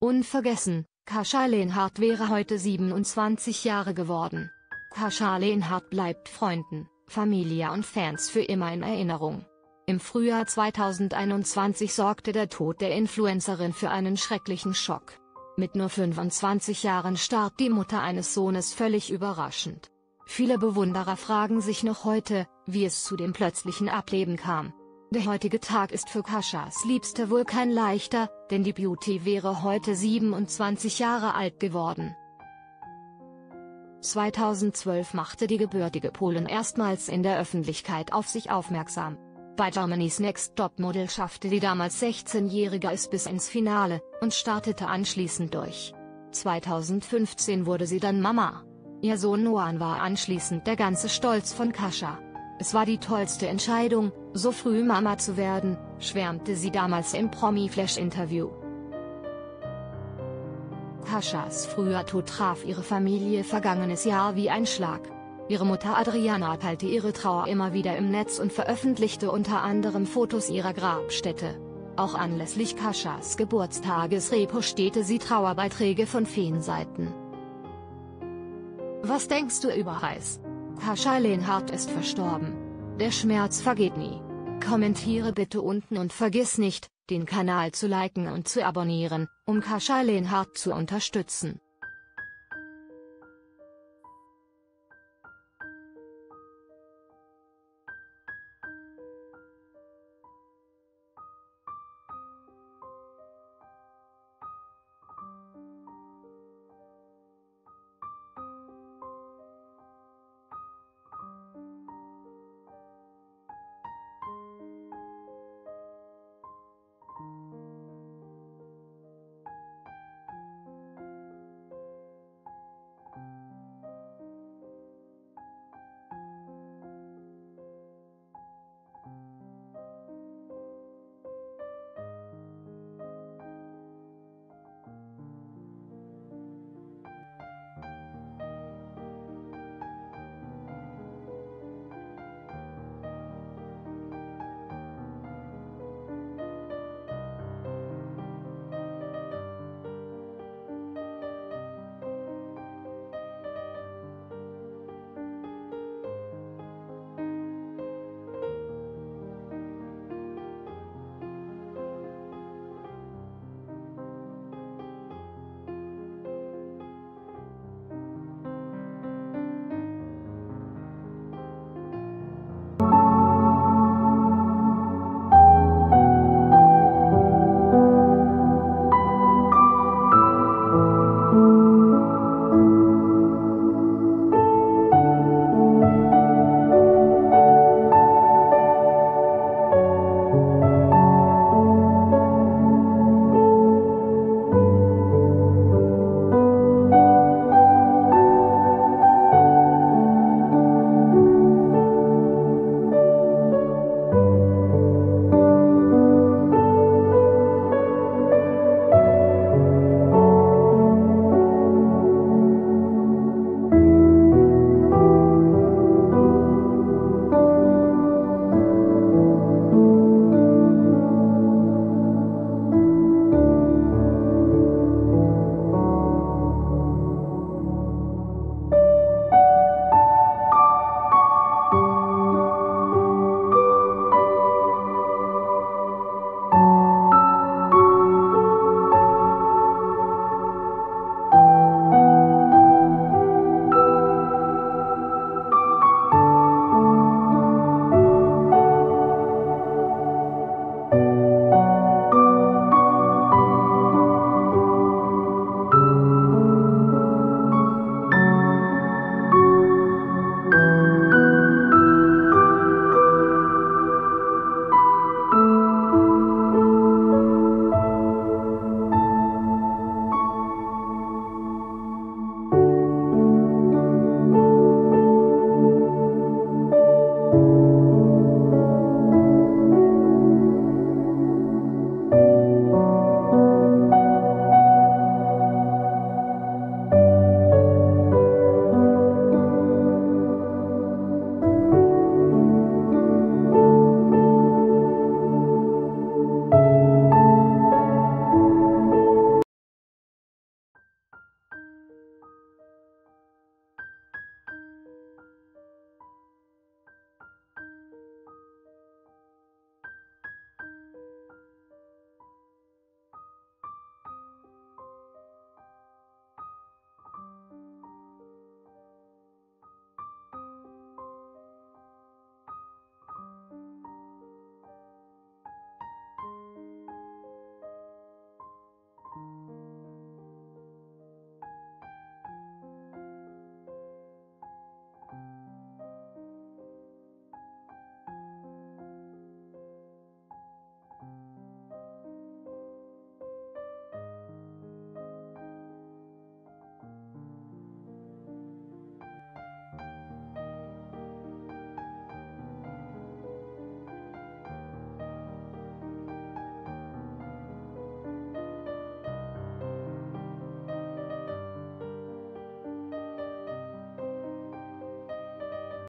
Unvergessen, Kasia Lehnhardt wäre heute 27 Jahre geworden. Kasia Lehnhardt bleibt Freunden, Familie und Fans für immer in Erinnerung. Im Frühjahr 2021 sorgte der Tod der Influencerin für einen schrecklichen Schock. Mit nur 25 Jahren starb die Mutter eines Sohnes völlig überraschend. Viele Bewunderer fragen sich noch heute, wie es zu dem plötzlichen Ableben kam. Der heutige Tag ist für Kasias Liebste wohl kein leichter, denn die Beauty wäre heute 27 Jahre alt geworden. 2012 machte die gebürtige Polin erstmals in der Öffentlichkeit auf sich aufmerksam. Bei Germany's Next Topmodel schaffte die damals 16-Jährige es bis ins Finale und startete anschließend durch. 2015 wurde sie dann Mama. Ihr Sohn Noah war anschließend der ganze Stolz von Kasia. Es war die tollste Entscheidung, so früh Mama zu werden, schwärmte sie damals im Promi-Flash-Interview. Kasias früher Tod traf ihre Familie vergangenes Jahr wie ein Schlag. Ihre Mutter Adriana teilte ihre Trauer immer wieder im Netz und veröffentlichte unter anderem Fotos ihrer Grabstätte. Auch anlässlich Kasias Geburtstages repostete sie Trauerbeiträge von Fanseiten. Was denkst du über Reis? Kasia Lehnhardt ist verstorben. Der Schmerz vergeht nie. Kommentiere bitte unten und vergiss nicht, den Kanal zu liken und zu abonnieren, um Kasia Lehnhardt zu unterstützen.